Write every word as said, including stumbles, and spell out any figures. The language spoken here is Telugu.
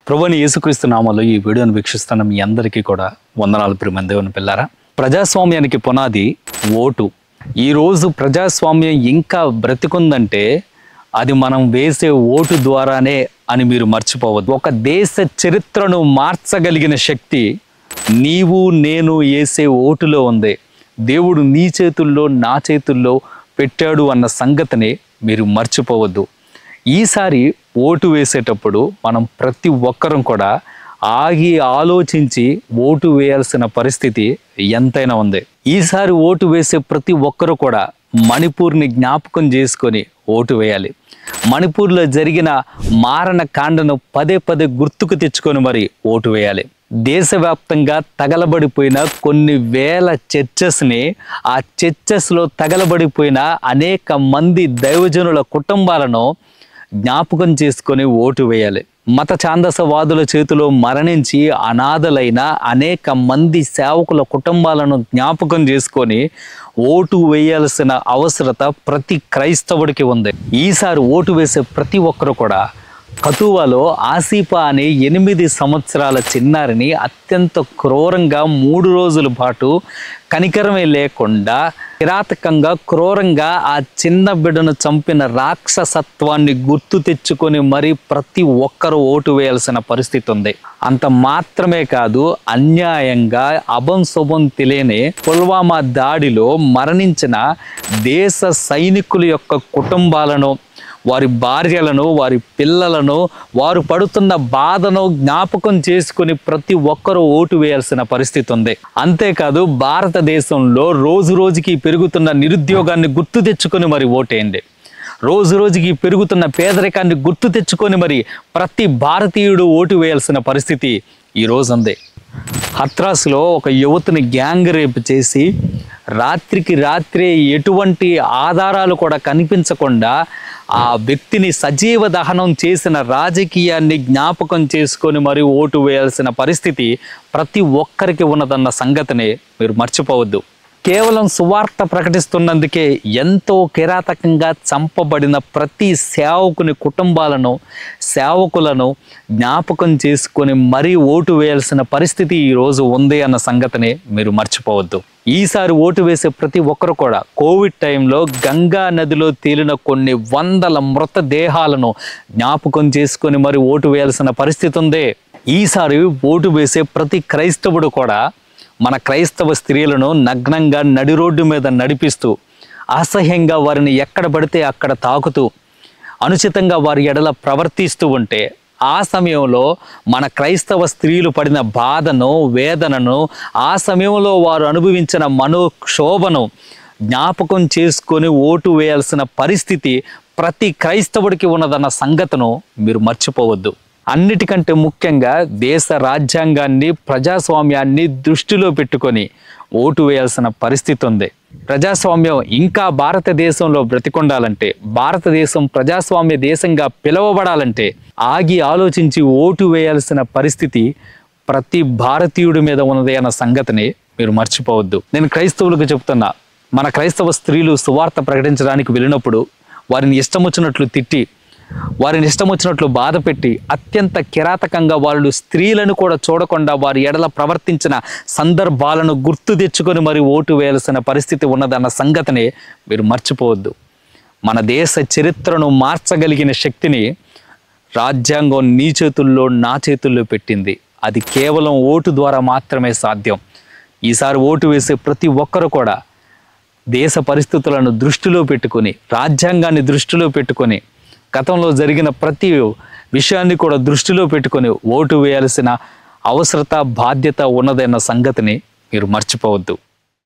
ప్రభువైన యేసుక్రీస్తు నామములో ఈ వీడియోను వీక్షిస్తున్న మీ అందరికీ కూడా వందనాలు ప్రియమైన దేవుని పిల్లారా. ప్రజాస్వామ్యానికి పునాది ఓటు. ఈరోజు ప్రజాస్వామ్యం ఇంకా బ్రతికుందంటే అది మనం వేసే ఓటు ద్వారానే అని మీరు మర్చిపోవద్దు. ఒక దేశ చరిత్రను మార్చగలిగిన శక్తి నీవు నేను వేసే ఓటులో ఉంది. దేవుడు నీ చేతుల్లో నా చేతుల్లో పెట్టాడు అన్న సంగతిని మీరు మర్చిపోవద్దు. ఈసారి ఓటు వేసేటప్పుడు మనం ప్రతి ఒక్కరం కూడా ఆగి ఆలోచించి ఓటు వేయాల్సిన పరిస్థితి ఎంతైనా ఉంది. ఈసారి ఓటు వేసే ప్రతి ఒక్కరు కూడా మణిపూర్ని జ్ఞాపకం చేసుకొని ఓటు వేయాలి. మణిపూర్లో జరిగిన మారణ కాండను పదే పదే గుర్తుకు తెచ్చుకొని మరి ఓటు వేయాలి. దేశవ్యాప్తంగా తగలబడిపోయిన కొన్ని వేల చర్చెస్ని, ఆ చర్చెస్లో తగలబడిపోయిన అనేక మంది దైవజనుల కుటుంబాలను జ్ఞాపకం చేసుకొని ఓటు వేయాలి. మత ఛాందసవాదుల చేతిలో మరణించి అనాథలైన అనేక మంది సేవకుల కుటుంబాలను జ్ఞాపకం చేసుకొని ఓటు వేయాల్సిన అవసరత ప్రతి క్రైస్తవుడికి ఉంది. ఈసారి ఓటు వేసే ప్రతి ఒక్కరు కూడా కతువాలో ఆసిఫా అనే ఎనిమిది సంవత్సరాల చిన్నారిని అత్యంత క్రూరంగా మూడు రోజుల పాటు కనికరమే లేకుండా కిరాతకంగా క్రూరంగా ఆ చిన్న బిడ్డను చంపిన రాక్షసత్వాన్ని గుర్తు తెచ్చుకొని మరి ప్రతి ఒక్కరూ ఓటు వేయాల్సిన పరిస్థితి ఉంది. అంత మాత్రమే కాదు, అన్యాయంగా అభం శుభం తెలియని పుల్వామా దాడిలో మరణించిన దేశ సైనికుల యొక్క కుటుంబాలను, వారి భార్యలను, వారి పిల్లలను, వారు పడుతున్న బాధను జ్ఞాపకం చేసుకుని ప్రతి ఒక్కరూ ఓటు వేయాల్సిన పరిస్థితి ఉంది. అంతేకాదు, భారతదేశంలో రోజు రోజుకి పెరుగుతున్న నిరుద్యోగాన్ని గుర్తు తెచ్చుకొని మరి ఓటేయండి. రోజు రోజుకి పెరుగుతున్న పేదరికాన్ని గుర్తు తెచ్చుకొని మరి ప్రతి భారతీయుడు ఓటు వేయాల్సిన పరిస్థితి ఈరోజు ఉంది. హత్రాస్లో ఒక యువతిని గ్యాంగ్ రేప్ చేసి రాత్రికి రాత్రే ఎటువంటి ఆధారాలు కూడా కనిపించకుండా ఆ వ్యక్తిని సజీవ దహనం చేసిన రాజకీయాన్ని జ్ఞాపకం చేసుకొని మరి ఓటు వేయాల్సిన పరిస్థితి ప్రతి ఒక్కరికి ఉన్నదన్న సంగతిని మీరు మర్చిపోవద్దు. కేవలం సువార్త ప్రకటిస్తున్నందుకే ఎంతో కిరాతకంగా చంపబడిన ప్రతి సేవకుని కుటుంబాలను, సేవకులను జ్ఞాపకం చేసుకొని మరీ ఓటు వేయాల్సిన పరిస్థితి ఈరోజు ఉంది అన్న సంగతిని మీరు మర్చిపోవద్దు. ఈసారి ఓటు వేసే ప్రతి ఒక్కరు కూడా కోవిడ్ టైంలో గంగా నదిలో తేలిన కొన్ని వందల మృతదేహాలను జ్ఞాపకం చేసుకొని మరి ఓటు వేయాల్సిన పరిస్థితి ఉంది. ఈసారి ఓటు వేసే ప్రతి క్రైస్తవుడు కూడా మన క్రైస్తవ స్త్రీలను నగ్నంగా నడి రోడ్డు మీద నడిపిస్తూ, అసహ్యంగా వారిని ఎక్కడ పడితే అక్కడ తాకుతూ, అనుచితంగా వారి ఎడల ప్రవర్తిస్తూ ఉంటే ఆ సమయంలో మన క్రైస్తవ స్త్రీలు పడిన బాధను, వేదనను, ఆ సమయంలో వారు అనుభవించిన మనోక్షోభను జ్ఞాపకం చేసుకొని ఓటు వేయాల్సిన పరిస్థితి ప్రతి క్రైస్తవుడికి ఉన్నదన్న సంగతిను మీరు మర్చిపోవద్దు. అన్నిటికంటే ముఖ్యంగా దేశ రాజ్యాంగాన్ని, ప్రజాస్వామ్యాన్ని దృష్టిలో పెట్టుకొని ఓటు వేయాల్సిన పరిస్థితి ఉంది. ప్రజాస్వామ్యం ఇంకా భారతదేశంలో బ్రతికొండాలంటే, భారతదేశం ప్రజాస్వామ్య దేశంగా పిలువబడాలంటే ఆగి ఆలోచించి ఓటు వేయాల్సిన పరిస్థితి ప్రతి భారతీయుడి మీద ఉన్నది అన్న సంగతిని మీరు మర్చిపోవద్దు. నేను క్రైస్తవులకు చెప్తున్నా, మన క్రైస్తవ స్త్రీలు సువార్త ప్రకటించడానికి వెళ్ళినప్పుడు వారిని ఇష్టం వచ్చినట్లు తిట్టి, వారిని ఇష్టం వచ్చినట్లు బాధ పెట్టి, అత్యంత కిరాతకంగా వాళ్ళు స్త్రీలను కూడా చూడకుండా వారి ఎడల ప్రవర్తించిన సందర్భాలను గుర్తు తెచ్చుకొని మరి ఓటు వేయాల్సిన పరిస్థితి ఉన్నదన్న సంగతిని మీరు మర్చిపోవద్దు. మన దేశ చరిత్రను మార్చగలిగిన శక్తిని రాజ్యాంగం నీ చేతుల్లో నా చేతుల్లో పెట్టింది. అది కేవలం ఓటు ద్వారా మాత్రమే సాధ్యం. ఈసారి ఓటు వేసే ప్రతి ఒక్కరు కూడా దేశ పరిస్థితులను దృష్టిలో పెట్టుకొని, రాజ్యాంగాన్ని దృష్టిలో పెట్టుకొని, గతంలో జరిగిన ప్రతి విషయాన్ని కూడా దృష్టిలో పెట్టుకొని ఓటు వేయాల్సిన అవసరత, బాధ్యత ఉన్నదన్న సంగతిని మీరు మర్చిపోవద్దు.